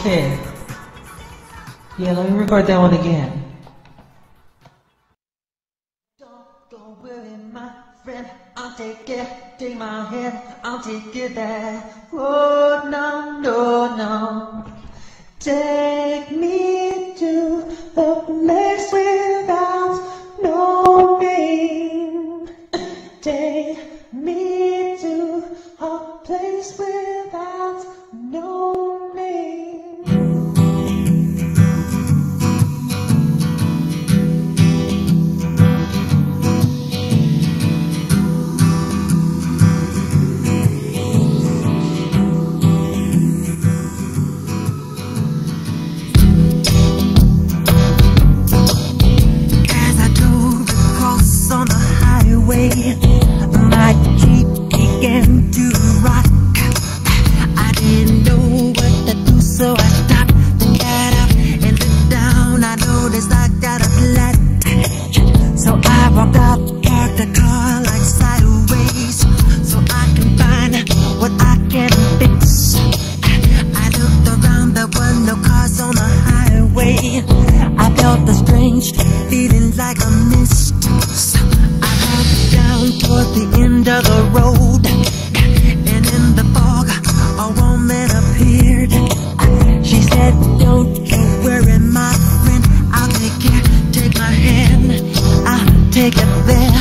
Okay. Yeah, let me record that one again. Don't worry, my friend, I'll take it, take my hand, I'll take it there. Oh, no, no, no. Take me to a place without no name. Take me to a place without no name. My Jeep began to rock. I didn't know what to do, so I stopped and got up and looked down. I noticed I got a flat, so I walked out, parked the car like sideways, so I can find what I can fix. I looked around, there were no cars on the highway. I felt a strange feeling like a mist. Down toward the end of the road, and in the fog a woman appeared. She said, don't you worry, my friend, I'll take care, take my hand, I'll take it there.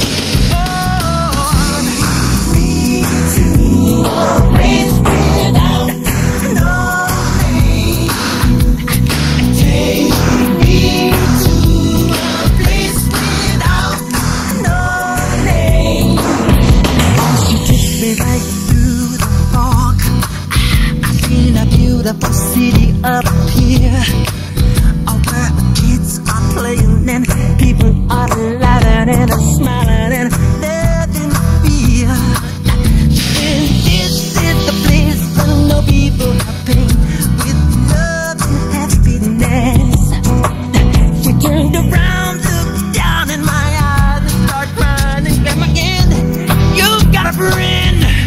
Beautiful city up here, where kids are playing and people are laughing and smiling and nothing to fear. And this is the place where no people are pain, with love and happiness. She turned around, looked down in my eyes and started crying and grabbed my hand. You got a friend.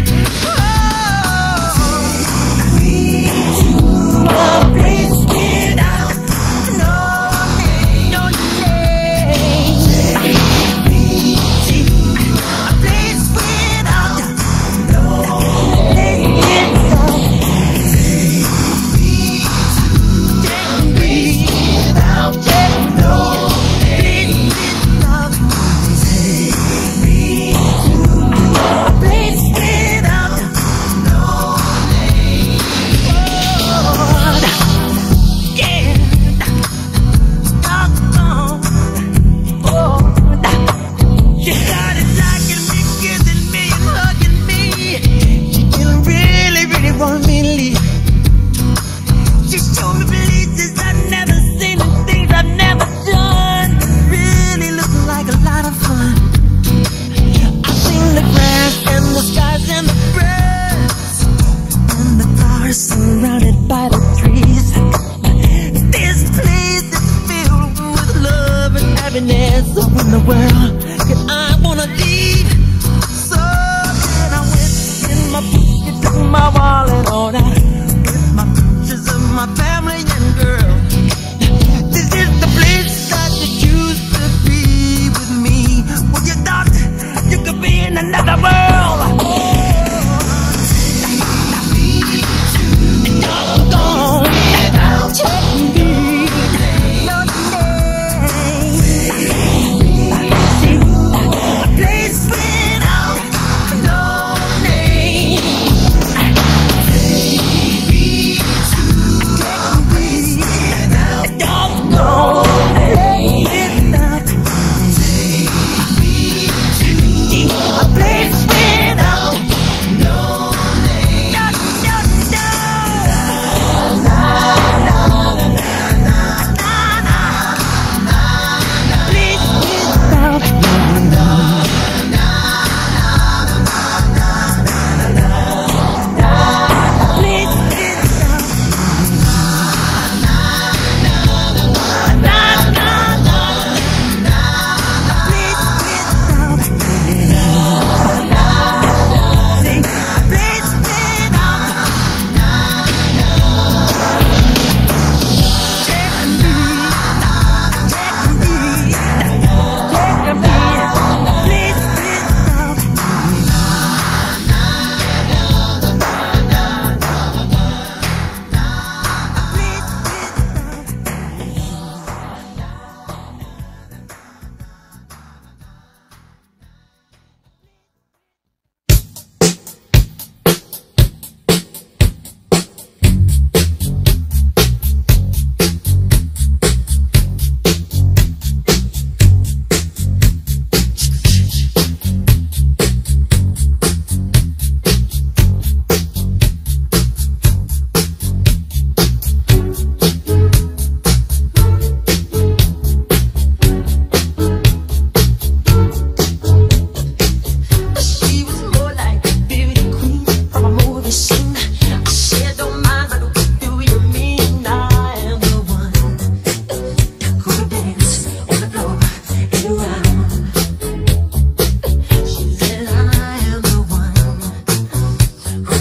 Surrounded by the trees, this place is filled with love and happiness. So in the world that I wanna leave, so then I went in my pocket, took my wallet on out.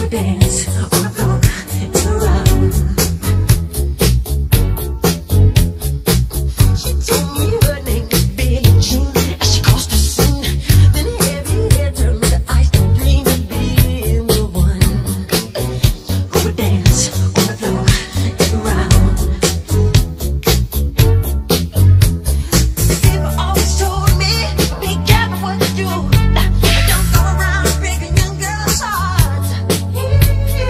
dance on the floor and around. She told me her name was Billie Jean as she crossed the scene. Then heavy hair turned to ice to dream of being the one who would dance on the floor and around. People always told me, be careful what you do. Don't go around breaking young girls' hearts.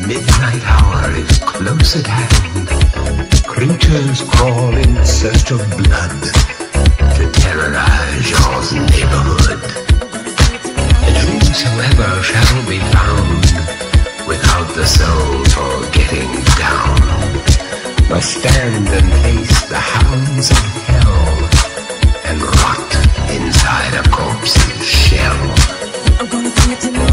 midnight hour is close at hand. Creatures crawl in search of blood to terrorize your neighborhood. And whosoever shall be found without the soul for getting down must stand and face the hounds of hell and rot inside a corpse's shell. I'm gonna bring it to me.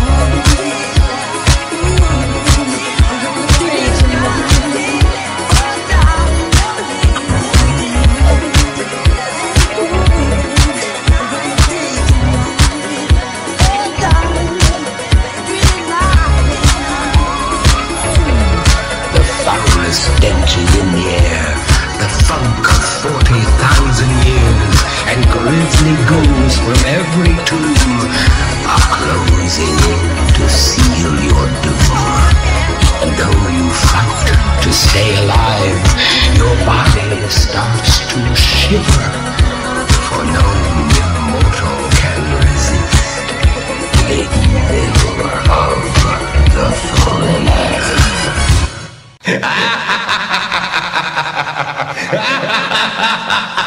Stench is in the air, the funk of 40,000 years, and grisly ghouls from every tomb are closing in to seal your doom. And though you fight to stay alive, your body starts to shiver, for no immortal can resist the evil of the thriller. Ha ha ha ha ha ha!